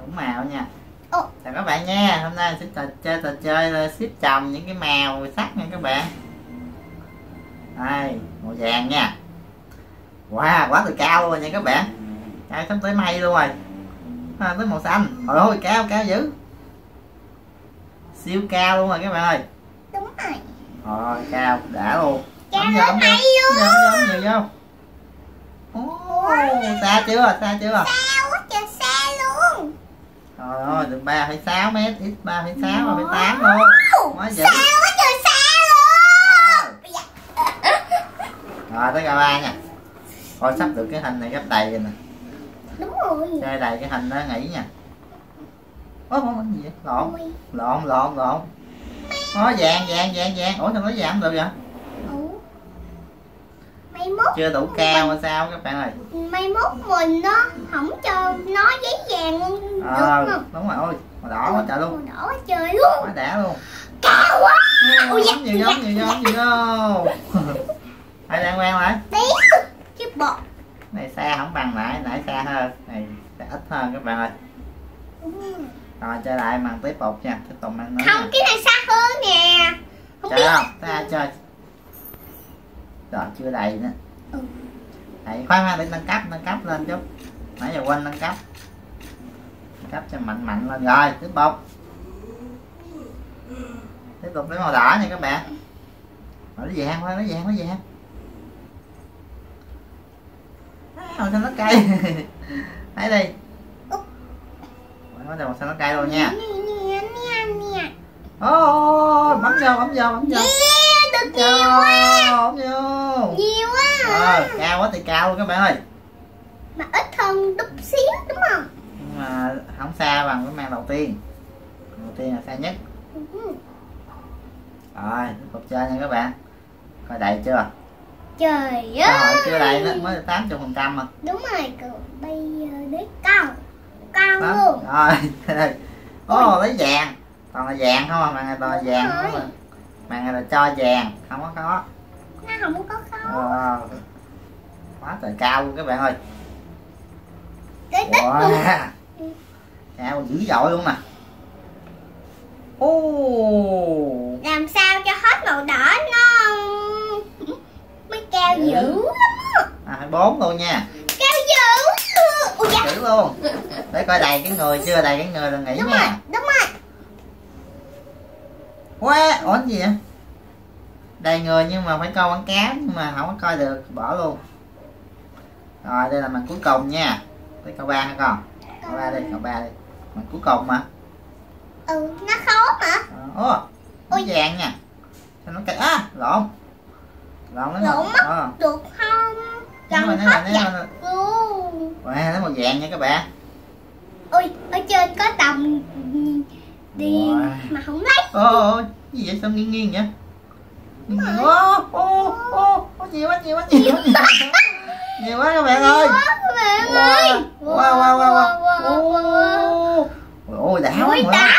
đủ màu nha. Chào các bạn nha, hôm nay sẽ chơi trò chơi là xếp chồng những cái màu sắc nha các bạn. Đây, màu vàng nha. Wow, quá từ cao luôn rồi nha các bạn. Cao sắp tới mây luôn rồi. Tới màu xanh. Trời ơi, cao dữ. Siêu cao luôn rồi các bạn ơi. Đúng rồi. Rồi, cao, đã luôn. Cao lên mây luôn. Vô. Xa chưa? Xa quá trời xa luôn. Trời ơi, từ 3,6 m, x 3,6, 3,8 luôn. Quá dữ. Xa quá trời xa luôn. Rồi, tới cả ba nha. Coi sắp được cái hình này gấp đầy rồi nè. Đúng rồi. Chơi đầy cái hình đó nghỉ nha. Không gì vậy? Lộn. Vàng. Ủa sao nói vàng không được vậy? Mai mốt Chưa đủ cao hay sao các bạn ơi? Mai mốt mình nó không cho nó giấy vàng luôn được không? Đúng rồi, ôi màu đỏ quá trời luôn. Màu đỏ quá trời luôn. Quá đã luôn. Cao quá. Nhiều vô. Hãy đang quen lại. Tí chứ bọt. Này xa không bằng nãy xa hơn. Này sẽ ít hơn các bạn ơi. Rồi chơi lại màn tiếp tục nha, tiếp tục mang nữa. Không, cái này xa hơn nè. Không chơi biết. Không? Ta chơi. Rồi chưa đầy nữa. Đấy, khoan để nâng cấp lên chút. Nãy giờ quên nâng cấp. Nâng cấp cho mạnh lên rồi, tiếp tục. Tiếp tục đến màu đỏ nha các bạn. Nó vàng thôi, nó vàng. Màu xanh lá cây. Thấy đi. Màu xanh lá cây luôn nha. Ôi, bấm vô. Được nhiều quá. Bấm vô. Nhiều quá. Cao quá thì cao luôn các bạn ơi. Mà ít hơn chút xíu đúng không? Nhưng mà không xa bằng cái màn đầu tiên. Đầu tiên là xa nhất. Rồi, tiếp tục chơi nha các bạn. Coi đầy chưa? Trời ơi. Chưa đầy nữa, mới 80% mà. Đúng rồi, bây giờ đến con luôn. Rồi, lấy vàng. Toàn là vàng không à, màn này toàn là vàng không à. Màn này là cho vàng, không có. Nó không có khó. Quá trời cao luôn các bạn ơi. Cái tích luôn. Cao dữ dội luôn nè. Làm sao cho hết màu đỏ nó mới cao dữ lắm á. 24 luôn nha. Cao dữ. Dữ luôn. Để coi đầy cái người chưa, đầy cái người là nghỉ nha. Đúng rồi. Quá, ổn gì vậy? Đầy người nhưng mà phải coi quảng cáo nhưng mà không có coi được, bỏ luôn. Rồi đây là màn cuối cùng nha. Tới câu 3 hả con? Câu 3 đi. Màn cuối cùng mà. Nó khó mà. Nó vàng nha. Sao nó cây lộn mất được không? Gần hết vàng luôn. Wow, nó màu vàng nha các bạn. Ôi, ở trên có tầm đi mà không lấy. Gì vậy, sao nghiêng vậy? Nhiều quá các bạn ơi. Ôi đã quá.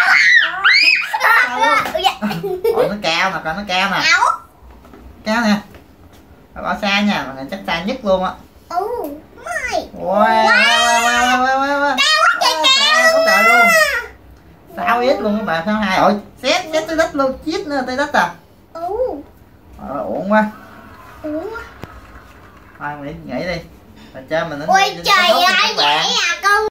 Nó cao nè. Cao nè. Bỏ xa nha, mà chắc xa nhất luôn á. Wow. Cao quá trời luôn. 6x luôn các bạn, sao 2 rồi. Xét tới đất luôn, chít nữa tới đất à. Uổng quá. Thôi mình nghỉ đi. Mà chơi mình Ôi trời ơi, vậy à con.